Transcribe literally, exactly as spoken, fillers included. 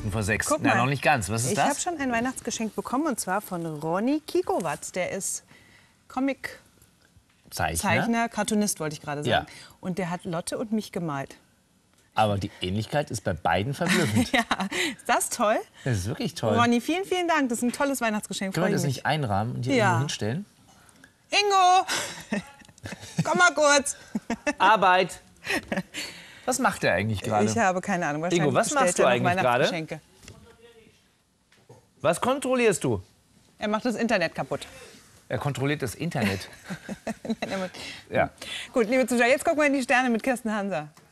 Minuten vor sechs. Guck Na, mal. noch nicht ganz. Was ist Ich das? habe schon ein Weihnachtsgeschenk bekommen, und zwar von Ronny Kikowatz. Der ist Comic-Zeichner, Zeichner. Cartoonist wollte ich gerade sagen. Ja. Und der hat Lotte und mich gemalt. Aber die Ähnlichkeit ist bei beiden verblüffend. Ja, ist das toll? Das ist wirklich toll. Ronny, vielen, vielen Dank. Das ist ein tolles Weihnachtsgeschenk. Können wir Freue das ich mich. nicht einrahmen und hier Ja. irgendwo hinstellen? Ingo! Komm mal kurz. Arbeit! Was macht er eigentlich gerade? Ich habe keine Ahnung. Wahrscheinlich Ingo, was machst bestellt du er noch eigentlich gerade? Weihnachtsgeschenke. Was kontrollierst du? Er macht das Internet kaputt. Er kontrolliert das Internet. Nein, er macht- Ja. Gut, liebe Zuschauer, jetzt gucken wir in die Sterne mit Kirsten Hanser.